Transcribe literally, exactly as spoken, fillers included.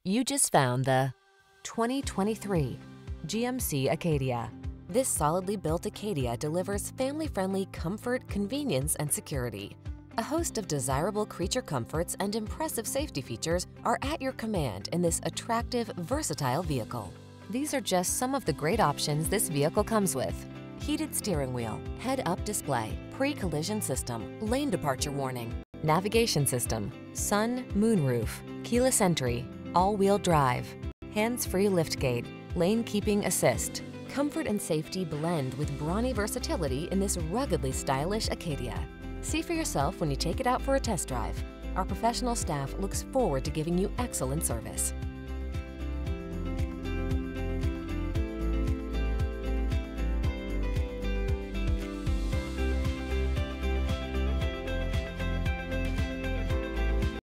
You just found the twenty twenty-three G M C Acadia. This solidly built Acadia delivers family-friendly comfort, convenience, and security. A host of desirable creature comforts and impressive safety features are at your command in this attractive, versatile vehicle. These are just some of the great options this vehicle comes with: heated steering wheel, head-up display, pre-collision system, lane departure warning, navigation system, sun, moonroof, keyless entry, all-wheel drive, hands-free liftgate, lane keeping assist. Comfort and safety blend with brawny versatility in this ruggedly stylish Acadia. See for yourself when you take it out for a test drive. Our professional staff looks forward to giving you excellent service.